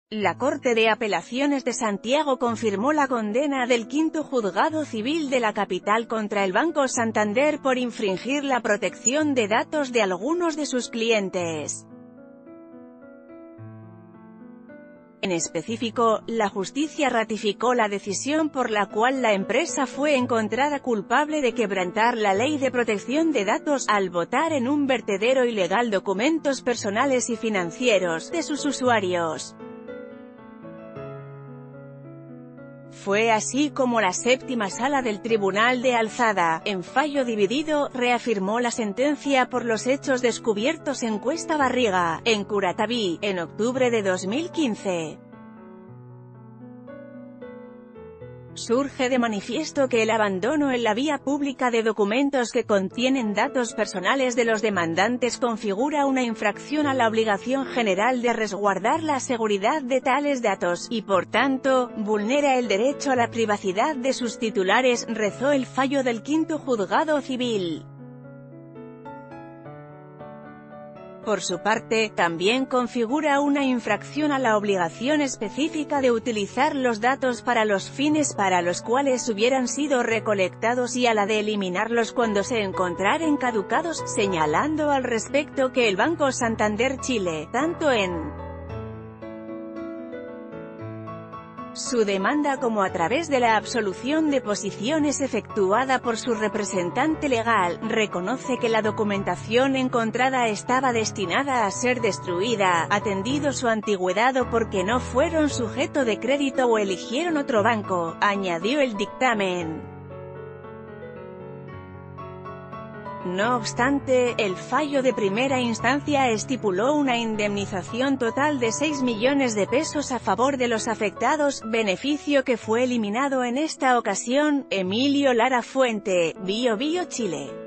La Corte de Apelaciones de Santiago confirmó la condena del Quinto Juzgado Civil de la capital contra el Banco Santander por infringir la protección de datos de algunos de sus clientes. En específico, la justicia ratificó la decisión por la cual la empresa fue encontrada culpable de quebrantar la Ley de Protección de Datos, al votar en un vertedero ilegal documentos personales y financieros de sus usuarios. Fue así como la Séptima Sala del Tribunal de Alzada, en fallo dividido, reafirmó la sentencia por los hechos descubiertos en Cuesta Barriga, en Curatabí, en octubre de 2015. Surge de manifiesto que el abandono en la vía pública de documentos que contienen datos personales de los demandantes configura una infracción a la obligación general de resguardar la seguridad de tales datos, y por tanto, vulnera el derecho a la privacidad de sus titulares, rezó el fallo del Quinto Juzgado Civil. Por su parte, también configura una infracción a la obligación específica de utilizar los datos para los fines para los cuales hubieran sido recolectados y a la de eliminarlos cuando se encontraren caducados, señalando al respecto que el Banco Santander Chile, tanto en su demanda como a través de la absolución de posiciones efectuada por su representante legal, reconoce que la documentación encontrada estaba destinada a ser destruida, atendido su antigüedad o porque no fueron sujeto de crédito o eligieron otro banco, añadió el dictamen. No obstante, el fallo de primera instancia estipuló una indemnización total de 6 millones de pesos a favor de los afectados, beneficio que fue eliminado en esta ocasión. Emilio Lara Fuente, Bio Bio Chile.